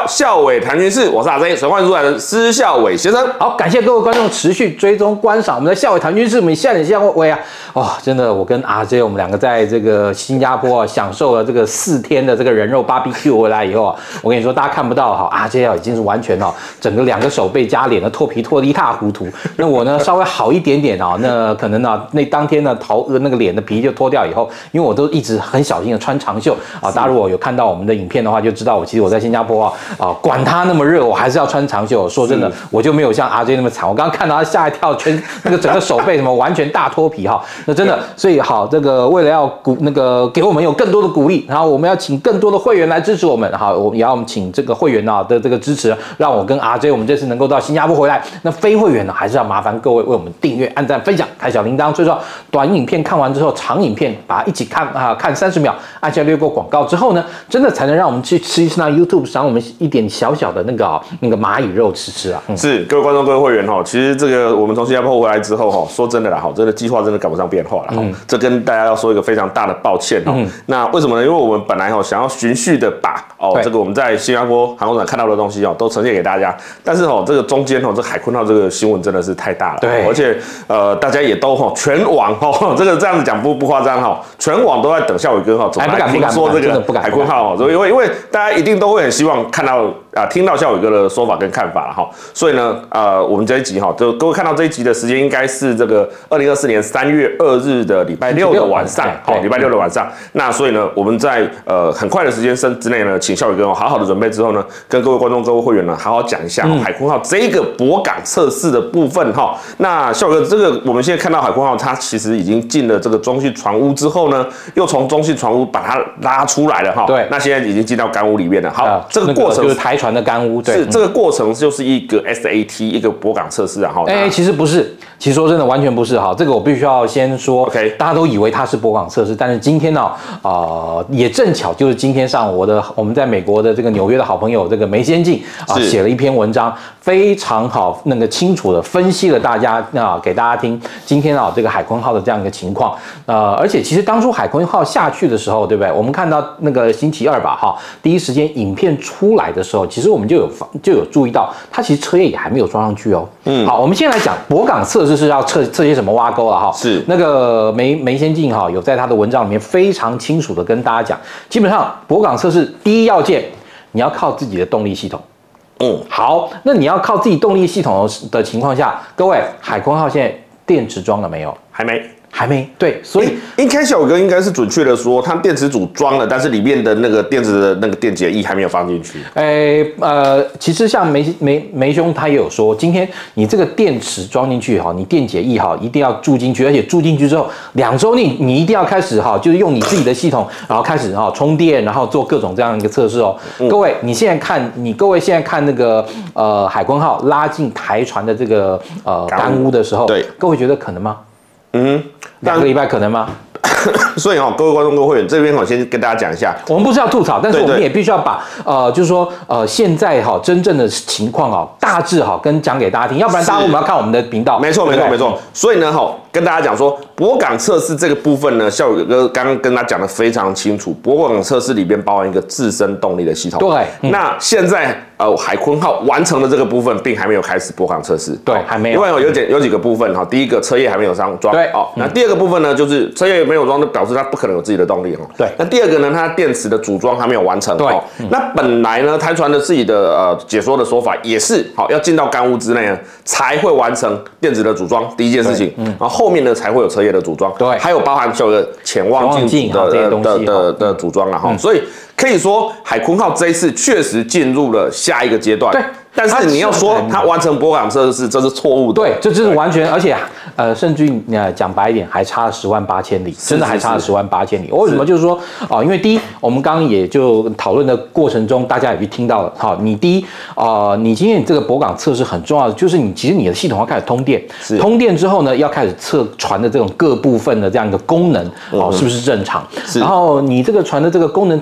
校委谈军事，我是阿 J， 神幻出来的施孝伟先生。 好，感谢各位观众持续追踪观赏我们的校委谈军事，我们笑脸校委啊，真的，我跟阿 J 我们两个在这个新加坡享受了这个4天的这个人肉 BBQ 回来以后啊，我跟你说，大家看不到哈，阿 J 已经是完全整个2个手背加脸的脱皮脱得一塌糊涂。那我呢稍微好一点点那可能那当天呢那个脸的皮就脱掉以后，因为我都一直很小心的穿长袖啊，大家如果有看到我们的影片的话，就知道其实我在新加坡管它那么热，我还是要穿长袖。说真的，我就没有像阿 J 那么惨。我刚刚看到他吓一跳，那个整个手背什么完全大脱皮哈。那真的，所以好，这个为了要给我们有更多的鼓励，然后我们要请更多的会员来支持我们。好，我们也要请这个会员的这个支持，让我跟阿 J 我们这次能够到新加坡回来。那非会员呢，还是要麻烦各位为我们订阅、按赞、分享、开小铃铛。所以说，短影片看完之后，长影片把它一起看看30秒，按下略过广告之后呢，真的才能让我们去吃一吃那 YouTube 赏我们一点小小的那个蚂蚁肉吃啊。 是各位观众、各位会员其实这个我们从新加坡回来之后说真的啦真的计划真的赶不上变化了这跟大家要说一个非常大的抱歉那为什么呢？因为我们本来想要循序的把这个我们在新加坡航空展看到的东西都呈现给大家，但是这个中间这个海鲲号这个新闻真的是太大了，对，而且大家也都全网这样子讲不夸张全网都在等孝伟哥怎么来听说这个海鲲号因为大家一定都会很希望看到听到孝伟哥的说法跟看法所以呢我们这一集就各位看到这一集的时间应该是这个2024年3月2日的礼拜六的晚上礼拜六的晚上。那所以呢我们在很快的时间之内呢，请孝伟哥好好的准备之后呢，跟各位观众、各位会员呢好好讲一下海鲲号这个泊港测试的部分那孝伟哥，这个我们现在看到海鲲号它其实已经进了这个中性船坞之后呢，又从中性船坞把它拉出来了对，那现在已经进到干坞里面了。好，这个过程就是台船的干坞，对， 是这个过程就是一个 SAT 一个泊港测试其实不是，其实说真的完全不是这个我必须要先说 ，OK， 大家都以为它是泊港测试，但是今天呢也正巧就是今天上午我们在美国的这个纽约的好朋友这个梅先进写了一篇文章，非常好清楚的分析了给大家听今天这个海鲲号的这样一个情况而且其实当初海鲲号下去的时候，对不对？我们看到那个星期二吧第一时间影片出来的时候，其实我们就有注意到它其实车叶也还没有装上去好，我们先来讲泊港测试是要测些什么挖沟了是那个梅先进有在他的文章里面非常清楚的跟大家讲，基本上泊港测试第一要件，你要靠自己的动力系统。好，那你要靠自己动力系统的情况下，各位海鲲号现在电池装了没有？还没，对，所以应该孝伟哥应该是准确的说，它电池组装了，但是里面的那个电池的那个电解液还没有放进去。 其实像梅兄他也有说，今天你这个电池装进去你电解液一定要注进去，而且注进去之后2周内你一定要开始就是用你自己的系统，然后开始充电，然后做各种这样一个测试各位，各位现在看那个海鲲号拉进台船的这个干坞的时候，对，各位觉得可能吗？2个礼拜可能吗？ 所以各位观众、各位会员，这边我先跟大家讲一下， 我们不是要吐槽，但是我们也必须要把就是说现在真正的情况大致跟讲给大家听，要不然大家我们要看我们的频道。 没错。所以呢跟大家讲说，泊港测试这个部分呢，孝伟哥刚刚跟他讲的非常清楚，泊港测试里边包含一个自身动力的系统。对，那现在海鲲号完成了这个部分，并还没有开始泊港测试。 对，还没有， 因为有几个部分第一个车叶还没有上装。 对那第二个部分呢，就是车叶没有装，就表示它不可能有自己的动力对。那第二个呢，它电池的组装还没有完成。对。那本来呢，台船的自己的解说的说法也是要进到干坞之内呢，才会完成电池的组装，第一件事情。然后后面呢才会有车叶的组装。对。还有包含有个潜望镜的组装所以可以说海鲲号这一次确实进入了下一个阶段。对。但是你要说它完成泊港测试，这是错误的。对， 这就是完全，而且甚至于讲白一点，还差了108000里，真的还差了108000里。为什么？就是说因为第一，我们刚刚也就讨论的过程中，大家也去听到了。你第一你今天这个泊港测试很重要的，就是其实你的系统要开始通电，通电之后呢，要开始测船的这种各部分的这样一个功能是不是正常？然后你这个船的这个功能正常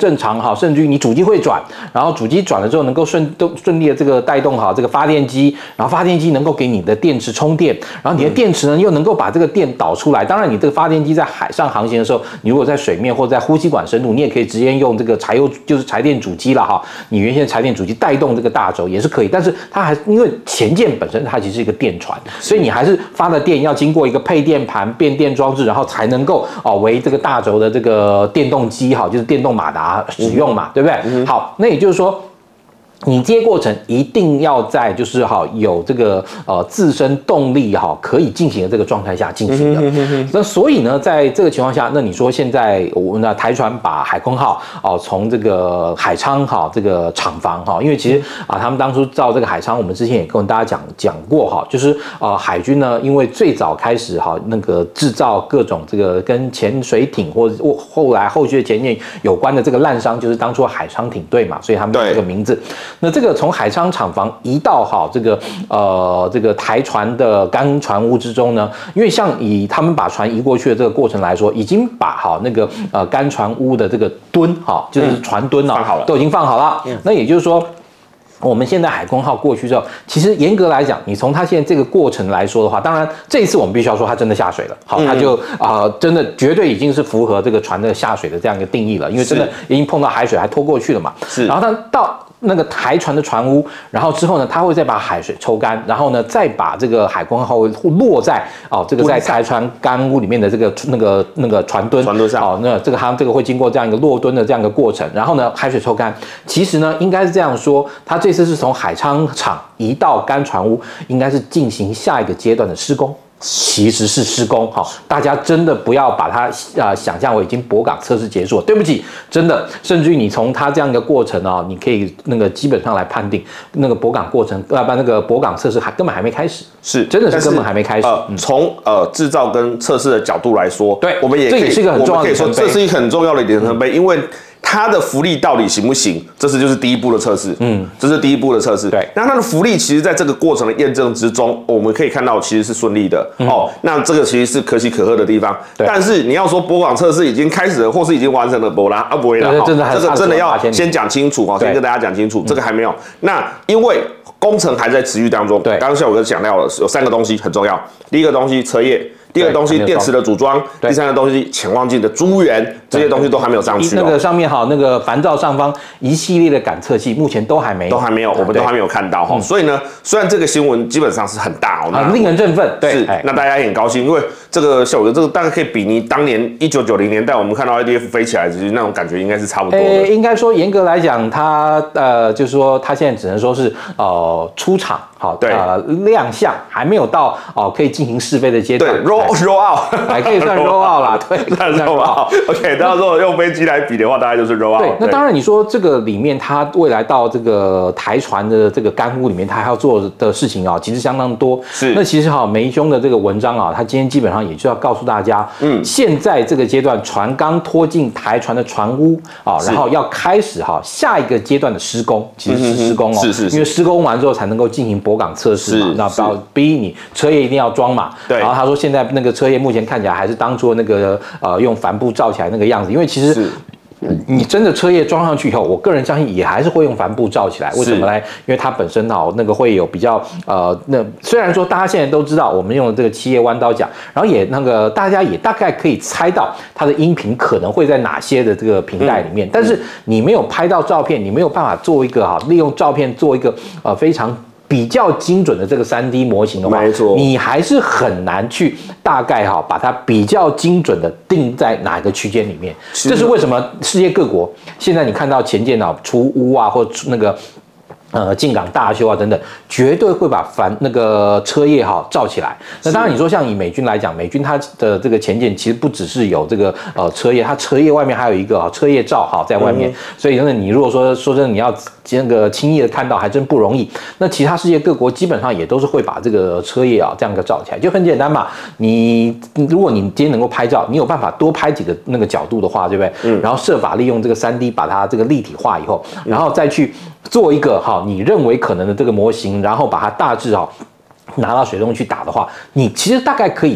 哈，甚至于你主机会转，然后主机转了之后能够顺利的这个带动好这个发电机，然后发电机能够给你的电池充电，然后你的电池呢又能够把这个电导出来。当然，你这个发电机在海上航行的时候，你如果在水面或者在呼吸管深度，你也可以直接用这个就是柴电主机了哈。你原先柴电主机带动这个大轴也是可以，但是它还因为前件本身它其实是一个电船，所以你还是发的电要经过一个配电盘、变电装置，然后才能够为这个大轴的这个电动机哈，就是电动马达使用嘛，对不对？好，那也就是说，你这些过程一定要在就是有这个自身动力可以进行的这个状态下进行的。那所以呢，在这个情况下，那你说现在我们的台船把海鲲号从这个海昌这个厂房因为其实他们当初造这个海昌，我们之前也跟大家讲过就是海军呢，因为最早开始那个制造各种这个跟潜水艇或者后续的潜艇有关的这个烂商，就是当初海昌艇队嘛，所以他们有这个名字。那这个从海昌厂房移到这个台船的干船坞之中呢，因为像以他们把船移过去的这个过程来说，已经把那个干船坞的这个墩就是船墩都已经放好了。那也就是说，我们现在海鲲号过去之后，其实严格来讲，你从它现在这个过程来说的话，当然这一次我们必须要说它真的下水了，它就真的绝对已经是符合这个船的下水的这样一个定义了，因为真的已经碰到海水还拖过去了嘛。然后它到那个台船的船坞，然后之后呢，它会再把海水抽干，然后呢，再把这个海鲲号落在这个在台船干坞里面的这个那个船墩上那它这个会经过这样一个落墩的这样一个过程，然后呢，海水抽干。其实呢，应该是这样说，它这次是从海昌厂移到干船坞，应该是进行下一个阶段的施工。其实是施工，大家真的不要把它想象为已经泊港测试结束了。对不起，真的，甚至于你从它这样一个过程你可以基本上来判定那个泊港过程，那个泊港测试根本还没开始，真的是根本还没开始。 从制造跟测试的角度来说， 对， 我们也这也是一个很重要的里程碑， 这是一个很重要的里程碑，因为它的浮力到底行不行？这就是第一步的测试。这是第一步的测试。 对， 那它的浮力其实在这个过程的验证之中，我们可以看到其实是顺利的。那这个其实是可喜可贺的地方。但是你要说泊港测试已经开始了，或是已经完成了，不啦，不会啦。这个真的要先讲清楚先跟大家讲清楚，这个还没有。那因为工程还在持续当中。对，刚刚小五哥讲到了，有3个东西很重要。第一个东西车叶。第二个东西电池的组装，第3个东西潜望镜的珠源，这些东西都还没有上去。 那个上面那个帆罩上方一系列的感测器，目前都还没有， 我们都还没有看到所以呢，虽然这个新闻基本上是很大令人振奋， 是，那大家也很高兴，因为这个小五哥这个大概可以比拟当年1990年代我们看到 IDF 飞起来，其实那种感觉应该是差不多的。 应该说严格来讲，它就是说它现在只能说是出厂。亮相还没有到可以进行试飞的阶段。 对 ，roll out 还可以算 roll out 啦，对， 算 roll out。OK， 到时候用飞机来比的话，大概就是 roll out。 对，那当然你说这个里面，它未来到这个台船的这个干坞里面，它还要做的事情其实相当多。 是， 那其实梅兄的这个文章他今天基本上也就要告诉大家，现在这个阶段船刚拖进台船的船坞然后要开始下一个阶段的施工，其实是施工是， 因为施工完之后才能够进行泊港测试嘛，那逼你车叶一定要装嘛。 对。 然后他说现在那个车叶目前看起来还是当初那个用帆布罩起来那个样子，因为其实你真的车叶装上去以后，我个人相信也还是会用帆布罩起来。为什么呢？因为它本身那个会有比较那虽然说大家现在都知道我们用的这个7叶弯刀桨，然后也大家也大概可以猜到它的音频可能会在哪些的这个频带里面，但是你没有拍到照片，你没有办法做一个利用照片做一个非常比较精准的这个3D 模型的话， 没错， 你还是很难去大概把它比较精准的定在哪个区间里面。这是为什么世界各国现在你看到前舰出坞或那个进港大修等等，绝对会把那个车叶罩起来。那当然你说像以美军来讲，美军它的这个前舰其实不只是有这个车叶，它车叶外面还有一个车叶罩在外面，所以你如果说真的你要那个轻易的看到还真不容易。那其他世界各国基本上也都是会把这个车叶这样一个罩起来，就很简单嘛。如果你今天能够拍照，你有办法多拍几个那个角度的话，对不对？然后设法利用这个3D 把它这个立体化以后，然后再去做一个你认为可能的这个模型，然后把它大致拿到水中去打的话，你其实大概可以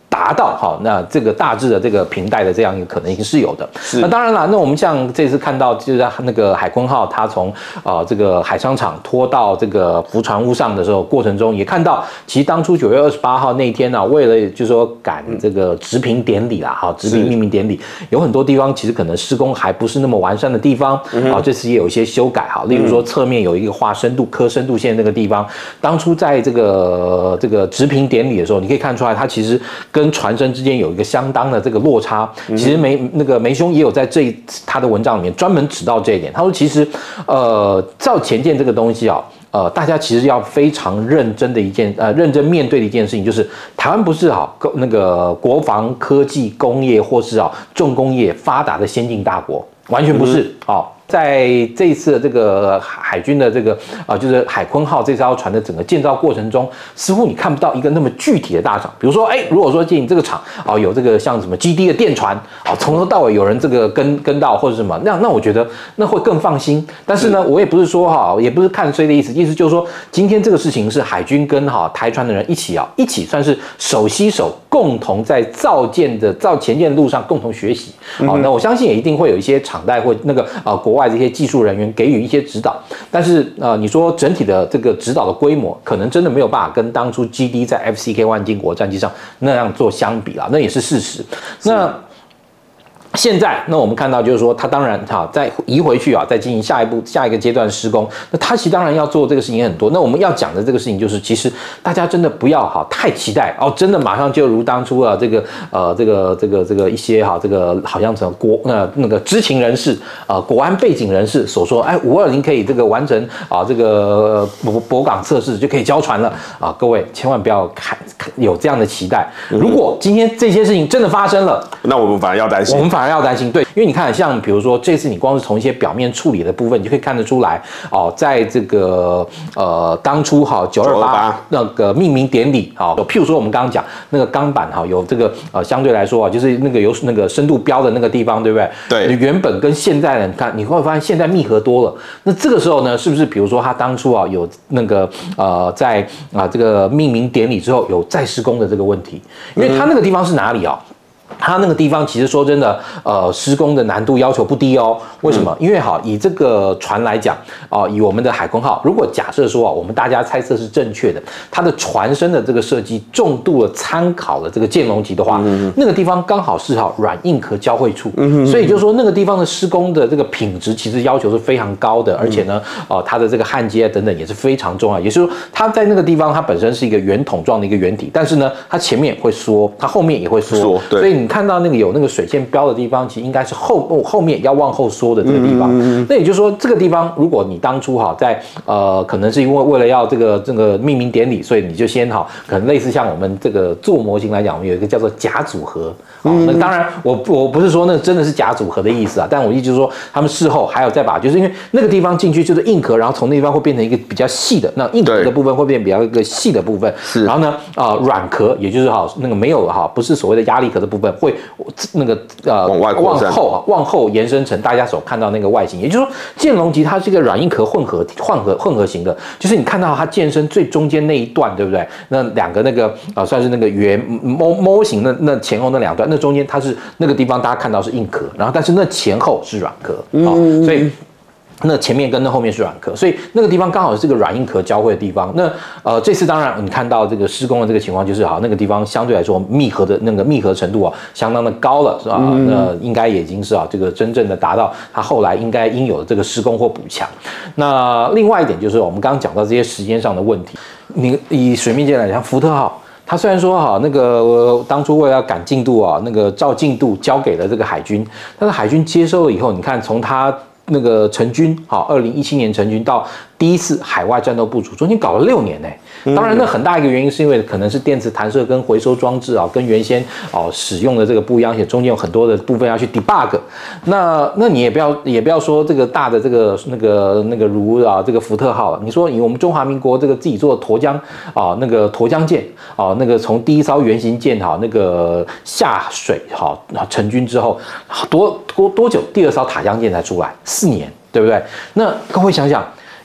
达到那这个大致的这个平带的这样一个可能性是有的。那当然了，那我们像这次看到就是那个海鲲号，它从这个海商场拖到这个浮船坞上的时候，过程中也看到，其实当初9月28号那天呢，为了就是说赶这个植评典礼啦，植评命名典礼，有很多地方其实可能施工还不是那么完善的地方这次也有一些修改例如说侧面有一个画刻深度线那个地方，当初在这个植评典礼的时候，你可以看出来，它其实跟船身之间有一个相当的这个落差。其实梅兄也有在他的文章里面专门指到这一点。他说，其实造前舰这个东西大家其实要非常认真的认真面对的一件事情，就是台湾不是那个国防科技工业或是重工业发达的先进大国，完全不是在这一次的这个海军的这个就是海鲲号这艘船的整个建造过程中，似乎你看不到一个那么具体的大厂。比如说，如果说建议这个厂有这个像什么基地的电船从头到尾有人这个跟到或者什么，那我觉得那会更放心。但是呢，我也不是说也不是看衰的意思就是说，今天这个事情是海军跟台船的人一起算是手携手，共同在造前舰的路上共同学习。那我相信也一定会有一些厂代或那个国外这些技术人员给予一些指导，但是你说整体的这个指导的规模，可能真的没有办法跟当初基地在 FCK 万金国战机上那样做相比那也是事实。那现在，那我们看到就是说，他当然再移回去再进行下一个阶段施工。那他其实当然要做这个事情很多。那我们要讲的这个事情就是，其实大家真的不要太期待真的马上就如当初这个一些这个好像什么那个知情人士国安背景人士所说，520可以这个完成这个泊港测试就可以交船了各位千万不要有这样的期待。如果今天这些事情真的发生了， 那我们反而要担心。 反而要担心，对，因为你看，像比如说这次你光是从一些表面处理的部分，你就可以看得出来在这个当初928那个命名典礼譬如说我们刚刚讲那个钢板有这个相对来说就是那个有那个深度标的那个地方，对不对？ 对， 原本跟现在呢，你会发现现在密合多了。那这个时候呢，是不是比如说他当初有那个在这个命名典礼之后有再施工的这个问题？因为他那个地方是哪里它那个地方其实说真的，施工的难度要求不低为什么？因为以这个船来讲以我们的海鲲号，如果假设说我们大家猜测是正确的，它的船身的这个设计重度的参考了这个舰龙级的话，那个地方刚好是软硬壳交汇处，所以就是说那个地方的施工的这个品质其实要求是非常高的，而且呢，它的这个焊接等等也是非常重要。也就是说，它在那个地方它本身是一个圆筒状的一个圆体，但是呢，它前面会缩，它后面也会缩，所以你看到那个有那个水线标的地方，其实应该是后面要往后缩的这个地方。那也就是说，这个地方如果你当初在可能是因为为了要这个命名典礼，所以你就先可能类似像我们这个做模型来讲，我们有一个叫做假组合。那当然我不是说那真的是假组合的意思但我意思就是说，他们事后还有再把，就是因为那个地方进去就是硬壳，然后从那地方会变成一个比较细的，那硬壳的部分会变比较一个细的部分，然后呢软壳，也就是那个没有不是所谓的压力壳的部分会那个往后延伸成大家所看到那个外形。也就是说，剑龙级它是一个软硬壳混合型的，就是你看到它剑身最中间那一段，对不对？那两个那个算是那个圆模型的那前后那两段，那中间它是那个地方大家看到是硬壳，然后但是那前后是软壳，所以那前面跟那后面是软壳，所以那个地方刚好是这个软硬壳交汇的地方。那这次当然你看到这个施工的这个情况，就是那个地方相对来说密合的那个密合程度相当的高了，是吧？那应该已经是这个真正的达到它后来应该应有的这个施工或补强。那另外一点就是我们刚刚讲到这些时间上的问题，你以水面舰来讲，福特号。他虽然说那个当初为了要赶进度那个照进度交给了这个海军，但是海军接收了以后，你看从他那个成军2017年成军到第一次海外战斗部署，中间搞了6年当然，那很大一个原因是因为可能是电磁弹射跟回收装置跟原先使用的这个不一样，而且中间有很多的部分要去 debug。那你也不要说这个大的这个那个如这个福特号，你说以我们中华民国这个自己做的沱江那个沱江舰那个从第一艘原型舰那个下水成军之后，多久第2艘塔江舰才出来？4年，对不对？那各位想想。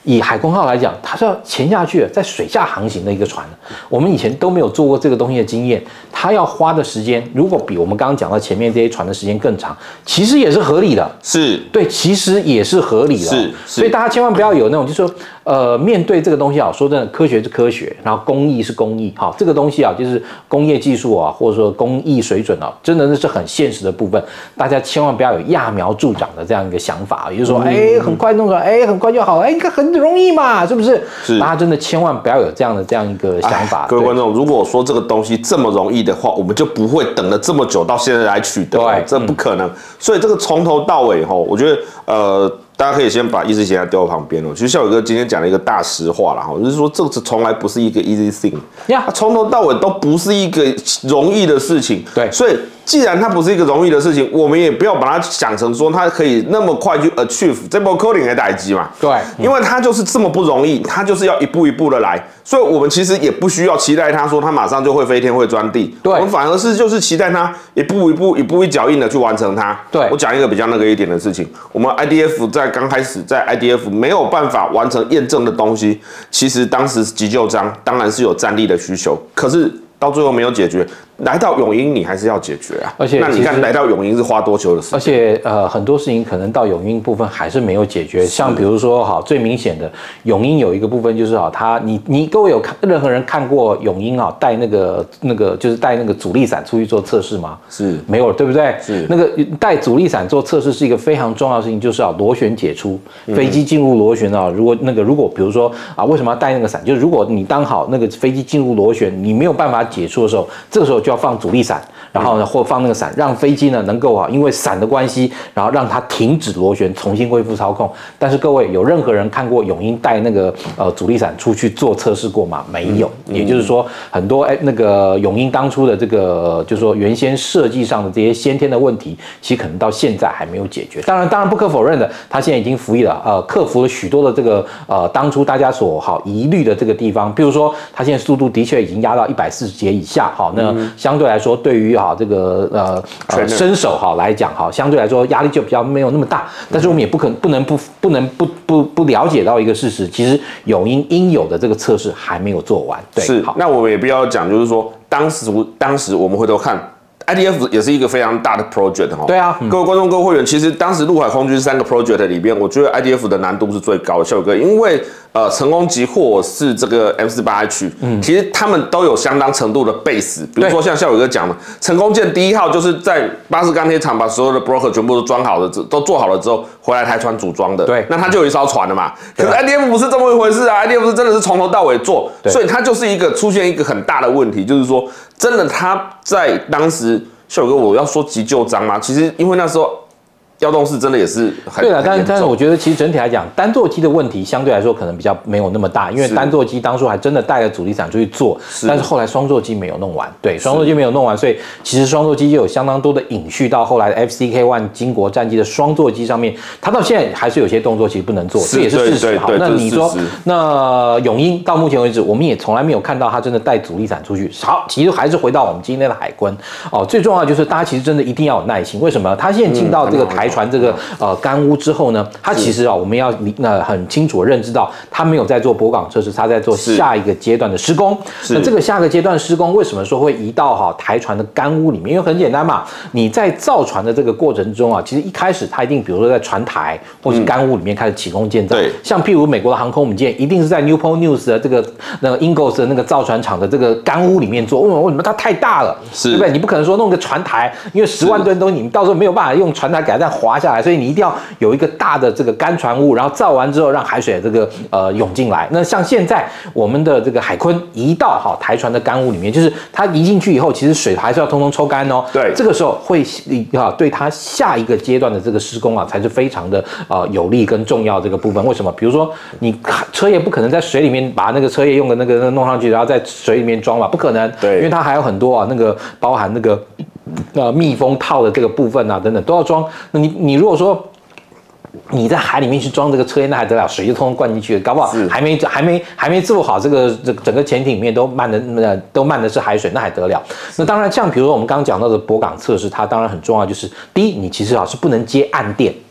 以海鲲号来讲，它是要潜下去，在水下航行的一个船，我们以前都没有做过这个东西的经验，它要花的时间，如果比我们刚刚讲到前面这些船的时间更长，其实也是合理的， 是对，其实也是合理的， 是， 所以大家千万不要有那种，就是说，面对这个东西啊，说真的，科学是科学，然后工艺是工艺，好，这个东西啊，就是工业技术啊，或者说工艺水准啊，真的是很现实的部分，大家千万不要有揠苗助长的这样一个想法，也就是说，很快弄出来，很快就好，应该很容易嘛，是不是？ 是， 大家真的千万不要有这样一个想法。 各位观众，如果说这个东西这么容易的话，我们就不会等了这么久到现在来取得，对，这不可能。所以这个从头到尾我觉得大家可以先把意识形态丢到旁边其实孝瑋哥今天讲了一个大实话啦就是说这从来不是一个 easy thing， 它从头到尾都不是一个容易的事情。 对， 所以既然它不是一个容易的事情，我们也不要把它想成说它可以那么快去 achieve 这波 coding 的代际嘛。 对， 因为它就是这么不容易，它就是要一步一步的来，所以我们其实也不需要期待它说它马上就会飞天会钻地。对，我们反而是就是期待它一步一脚印的去完成它。对，我讲一个比较那个一点的事情，我们 IDF 在刚开始在 IDF 没有办法完成验证的东西，其实当时急救章当然是有战力的需求，可是到最后没有解决。来到永鹰，你还是要解决啊。而且，那你看来到永鹰是花多久的时间？ 而且很多事情可能到永鹰部分还是没有解决。像比如说，最明显的永鹰有一个部分就是你各位有任何人看过永鹰带那个就是带那个阻力伞出去做测试吗？ 是没有，对不对？ 是那个带阻力伞做测试是一个非常重要的事情，就是螺旋解除，飞机进入螺旋如果比如说为什么要带那个伞？就是如果你当好那个飞机进入螺旋，你没有办法解除的时候，这个时候就要放阻力伞，然后呢，或放那个伞，让飞机呢能够因为伞的关系，然后让它停止螺旋，重新恢复操控。但是各位有任何人看过永鹰带那个阻力伞出去做测试过吗？没有。也就是说，很多那个永鹰当初的这个就是说原先设计上的这些先天的问题，其实可能到现在还没有解决。当然不可否认的，它现在已经服役了，克服了许多的这个当初大家所疑虑的这个地方，比如说它现在速度的确已经压到140节以下，那相对来说，对于这个身手来讲相对来说压力就比较没有那么大。但是我们也不能不了解到一个事实，其实永鹰应有的这个测试还没有做完。对， 是。那我们也不要讲，就是说当时我们回头看。IDF 也是一个非常大的 project 对啊， 各位观众、各位会员，其实当时陆海空军3个 project 里边，我觉得 IDF 的难度是最高的。孝瑋哥，因为成功级或是这个 M48H，其实他们都有相当程度的 base。比如说像孝瑋哥讲的，成功舰第1号就是在巴士钢铁厂把所有的 broker 全部都装好了，都做好了之后，回来台船组装的。对，那它就有一艘船了嘛。可是 IDF 不是这么一回事啊 ，IDF 是真的是从头到尾做，所以它就是出现一个很大的问题，就是说真的它在当时。孝瑋哥，我要说急救章吗？其实因为那时候调动式真的也是很对了，但是我觉得其实整体来讲，单座机的问题相对来说可能比较没有那么大，因为单座机当初还真的带了阻力伞出去做，但是后来双座机没有弄完，对，双座机没有弄完，所以其实双座机就有相当多的隐续到后来的 FCK-1 经国战机的双座机上面，它到现在还是有些动作其实不能做，这也是事实。好，那你说那永鹰到目前为止，我们也从来没有看到它真的带阻力伞出去。好，其实还是回到我们今天的海鲲最重要的就是大家其实真的一定要有耐心。为什么？它现在进到这个台船这个干屋之后呢，它其实我们要很清楚的认知到，它没有在做泊港测试，它在做下一个阶段的施工。那这个下个阶段施工为什么说会移到台船的干屋里面？因为很简单嘛，你在造船的这个过程中其实一开始它一定比如说在船台或是干屋里面开始起工建造。像譬如美国的航空母舰，一定是在 Newport News 的这个Ingalls 的那个造船厂的这个干屋里面做。为什么它太大了？对不对？你不可能说弄个船台，因为10万吨东西，你到时候没有办法用船台给它这样滑下来。所以你一定要有一个大的这个干船坞，然后造完之后让海水这个涌进来。那像现在我们的这个海鲲移到台船的干坞里面，就是它移进去以后，其实水还是要通通抽干哦。对，这个时候会对它下一个阶段的这个施工才是非常的有利跟重要这个部分。为什么？比如说你车叶不可能在水里面把那个车叶用的那个弄上去，然后在水里面装嘛，不可能。对，因为它还有很多那个包含那个密封套的这个部分等等都要装。那你如果说你在海里面去装这个车叶，那还得了？水就通通灌进去了，搞不好还没做好这整个潜艇里面都漫的是海水，那还得了？那当然，像比如说我们刚刚讲到的泊港测试，它当然很重要，就是第一，你其实是不能接岸电。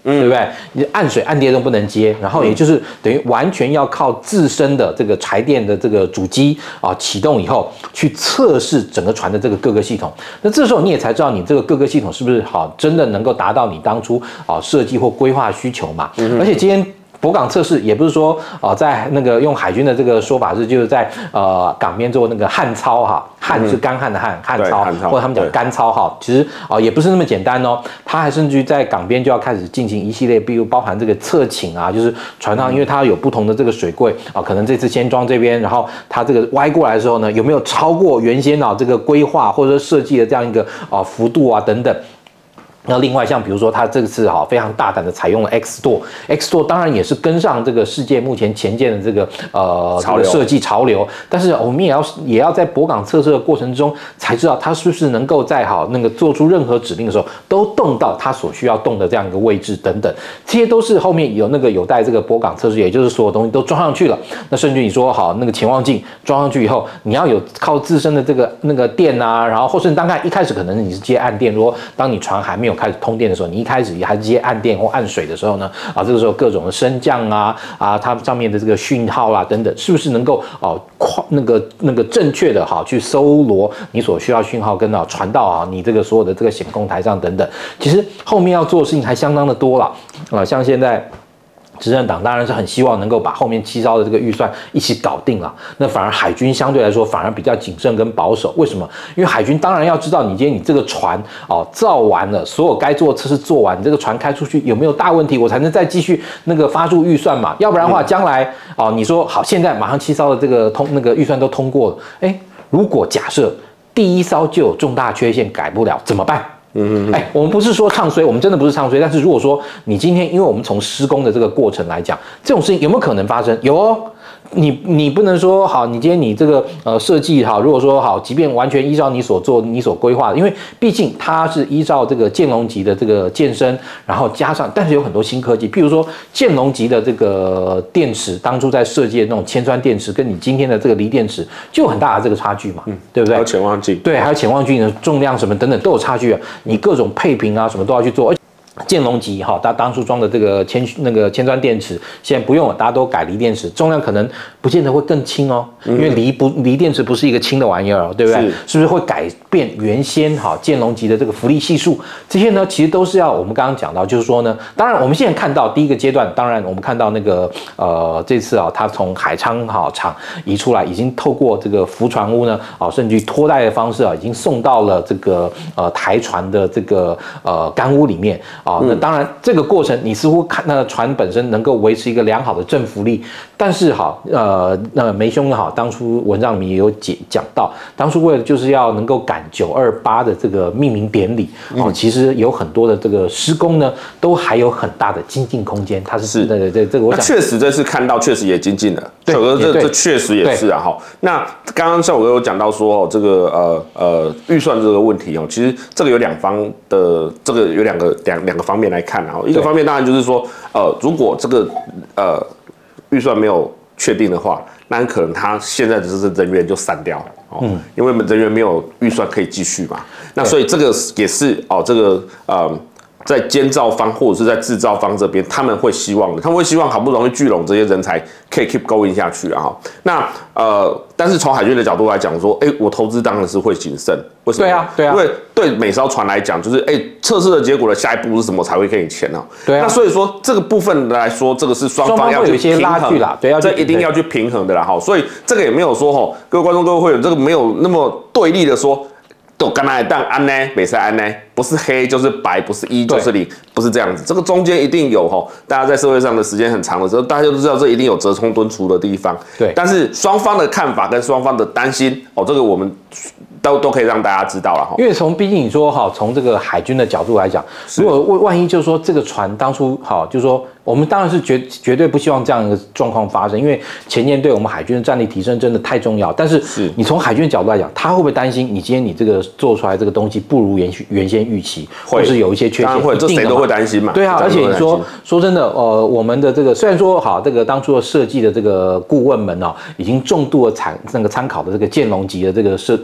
对不对？你岸水、岸电都不能接，然后也就是等于完全要靠自身的这个柴电的这个主机啊启动以后，去测试整个船的这个各个系统。那这时候你也才知道你这个各个系统是不是好真的能够达到你当初设计或规划需求嘛？而且今天。泊港测试也不是说在那个用海军的这个说法是，就是在港边做那个旱操哈，旱是干旱的旱操，或者他们讲干操哈，其实也不是那么简单哦，它还甚至于在港边就要开始进行一系列，比如包含这个侧倾啊，就是船上因为它有不同的这个水柜可能这次先装这边，然后它这个歪过来的时候呢，有没有超过原先这个规划或者说设计的这样一个幅度啊等等。那另外像比如说，它这次非常大胆的采用了 X Door 当然也是跟上这个世界目前前舰的这个设计潮流，但是我们也要在泊港测试的过程中才知道它是不是能够在那个做出任何指令的时候都动到它所需要动的这样一个位置等等，这些都是后面有待这个泊港测试，也就是所有东西都装上去了。那甚至你说那个潜望镜装上去以后，你要有靠自身的这个那个电啊，然后或是你一开始可能你是接岸电，如果当你船还没有开始通电的时候，你一开始也还接岸电或岸水的时候呢，这个时候各种的升降它上面的这个讯号啦等等，是不是能够那个正确的去搜罗你所需要讯号跟传到你这个所有的这个显控台上等等，其实后面要做的事情还相当的多了像现在。执政党当然是很希望能够把后面7艘的这个预算一起搞定了，那反而海军相对来说反而比较谨慎跟保守。为什么？因为海军当然要知道你今天你这个船造完了，所有该做的测试做完，你这个船开出去有没有大问题，我才能再继续那个发出预算嘛。要不然的话，将来你说好，现在马上7艘的这个那个预算都通过了，如果假设第1艘就有重大缺陷改不了怎么办？我们不是说唱衰，我们真的不是唱衰，但是如果说你今天，因为我们从施工的这个过程来讲，这种事情有没有可能发生？有哦。你不能说好，你今天你这个设计好，如果说好，即便完全依照你所做、你所规划的，因为毕竟它是依照这个剑龙级的这个健身，然后加上，但是有很多新科技，譬如说剑龙级的这个电池，当初在设计的那种铅酸电池，跟你今天的这个锂电池就有很大的这个差距嘛，对不对？ 还有潜望镜， 对，还有潜望镜的重量什么等等都有差距啊，你各种配平啊什么都要去做。剑龙级它当初装的这个铅酸电池，现在不用了，大家都改锂电池，重量可能不见得会更轻哦，因为锂电池不是一个轻的玩意儿，对不对？是不是会改变原先剑龙级的这个浮力系数？这些呢，其实都是要我们刚刚讲到，就是说呢，当然我们现在看到第一个阶段，当然我们看到那个这次它从海昌厂移出来，已经透过这个浮船坞呢甚至于拖带的方式已经送到了这个台船的这个干坞里面。那当然，这个过程你似乎看那个船本身能够维持一个良好的正浮力，但是那梅兄当初文章里面也有讲到，当初为了就是要能够赶928的这个命名典礼其实有很多的这个施工呢，都还有很大的精进空间。它是对这个我想确实这次看到确实也精进了，小哥这确实也是那刚刚像我有讲到说这个预算这个问题其实这个有两方的，这个有两个方面来看一个方面当然就是说如果这个预算没有确定的话，那很可能他现在的人员就散掉因为人员没有预算可以继续嘛，那所以这个也是这个在监造方或者是在制造方这边，他们会希望好不容易聚拢这些人才可以 keep going 下去那但是从海军的角度来讲说，我投资当然是会谨慎，为什么？对啊，因为对每艘船来讲，就是测试的结果的下一步是什么才会给你钱对啊，那所以说这个部分来说，这个是双方要去平衡啦，对，这一定要去平衡的啦所以这个也没有说各位观众各位会员，这个没有那么对立的说。都刚才当安呢，北塞安呢，不是黑就是白，不是1就是0，不是这样子。这个中间一定有大家在社会上的时间很长的时候，大家就知道这一定有折冲敦促的地方。对，但是双方的看法跟双方的担心这个我们都可以让大家知道了因为毕竟你说从这个海军的角度来讲，如果万一就是说这个船当初就是说。我们当然是绝对不希望这样一个状况发生，因为前舰对我们海军的战力提升真的太重要。但是你从海军的角度来讲，他会不会担心你今天你这个做出来这个东西不如原先预期，或是有一些缺陷？当然会， 这谁都会担心嘛。 对啊，而且你说真的，我们的这个虽然说这个当初的设计的这个顾问们已经重度的参考的这个剑龙级的这个设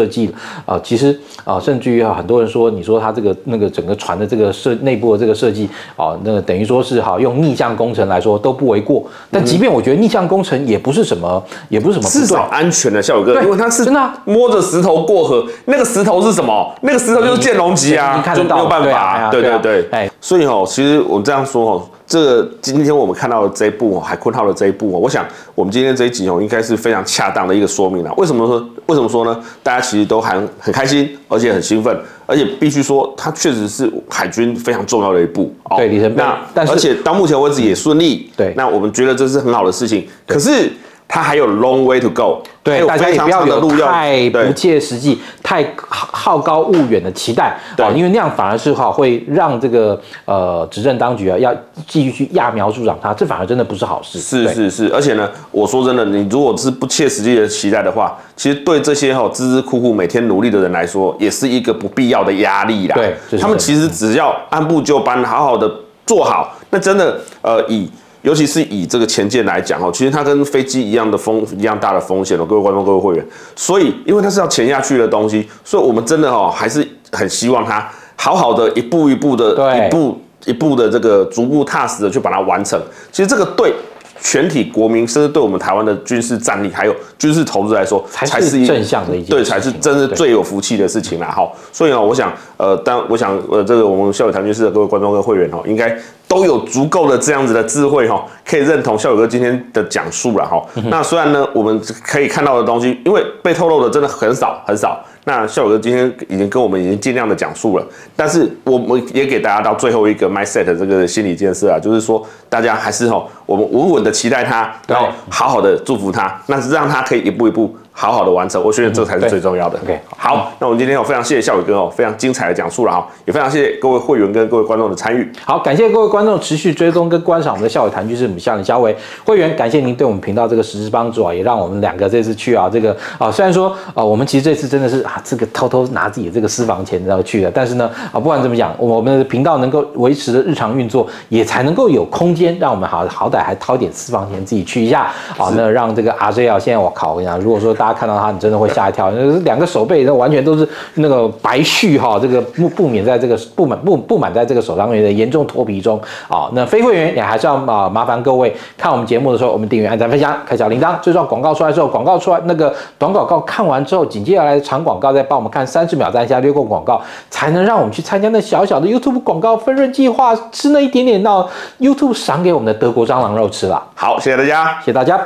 设计其实甚至于很多人说，你说它这个那个整个船的这个内部的这个设计那等于说是用逆向工程来说都不为过。但即便我觉得逆向工程也不是什么至少安全的，孝友哥，因为它是真的摸着石头过河，那个石头是什么？那个石头就是剑龙级啊，就没有办法。对，所以其实我这样说这个今天我们看到的这一部海鲲号的这一部我想我们今天这一集应该是非常恰当的一个说明啦。为什么说呢？大家其实都很开心，而且很兴奋，而且必须说它确实是海军非常重要的一部对里程碑。 而且到目前为止也顺利。 对， 那我们觉得这是很好的事情。可是它还有 long way to go。 对，大家也不要有太不切实际、太好高骛远的期待因为那样反而是会让这个执政当局要继续去揠苗助长它，这反而真的不是好事。 是，而且呢，我说真的，你如果是不切实际的期待的话，其实对这些孜孜苦苦每天努力的人来说，也是一个不必要的压力啦。 对， 他们其实只要按部就班，好好的做好，那真的尤其是以这个潜舰来讲其实它跟飞机一样大的风险各位观众、各位会员。所以，因为它是要潜下去的东西，所以我们真的还是很希望它好好的一步一步的这个逐步踏实的去把它完成。其实这个对全体国民，甚至对我们台湾的军事战力还有军事投资来说， 才是正向的一件事情， 对，才是真是最有福气的事情啦。所以我想这个我们孝友谈军事的各位观众跟会员应该都有足够的这样子的智慧可以认同孝友哥今天的讲述了那虽然呢，我们可以看到的东西，因为被透露的真的很少。那孝友哥今天已经跟我们已经尽量的讲述了，但是我们也给大家到最后一个 mindset 这个心理建设就是说，大家还是我们稳稳的期待他，然后好好的祝福他，那是让他可以一步一步好好的完成，我觉得这才是最重要的。 OK， 好，那我们今天非常谢谢孝友哥非常精彩的讲述了也非常谢谢各位会员跟各位观众的参与。 好，感谢各位观众持续追踪跟观赏我们的孝友谈军事，我们孝友为会员，感谢您对我们频道这个实质帮助也让我们两个这次去虽然说我们其实这次真的是这个偷偷拿自己的这个私房钱然后去的，但是呢不管怎么讲，我们的频道能够维持的日常运作，也才能够有空间让我们好歹还掏一点私房钱自己去一下那让这个RJ现在我靠，我跟你讲，如果说大家看到他，你真的会吓一跳，两个手背那完全都是那个白絮这个布满在这个手上面的严重脱皮中那非会员也还是要麻烦各位看我们节目的时候，我们订阅、按赞、分享、开小铃铛，最重要广告出来之后，广告出来那个短广告看完之后，紧接着来的长广告再帮我们看30秒，再一下略过广告，才能让我们去参加那小小的 YouTube 广告分润计划，吃那一点点到 YouTube 赏给我们的德国蟑螂肉吃了。 好，谢谢大家， 谢谢大家。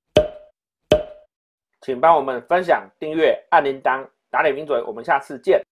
请帮我们分享、订阅、按铃铛、打点名嘴，我们下次见。